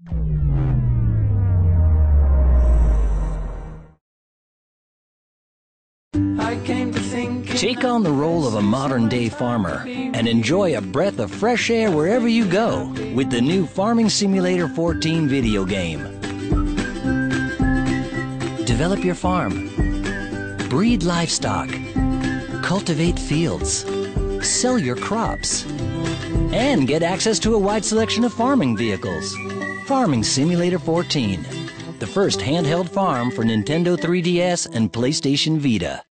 Take on the role of a modern-day farmer and enjoy a breath of fresh air wherever you go with the new Farming Simulator 14 video game. Develop your farm, breed livestock, cultivate fields, sell your crops, and get access to a wide selection of farming vehicles. Farming Simulator 14, the first handheld farm for Nintendo 3DS and PlayStation Vita.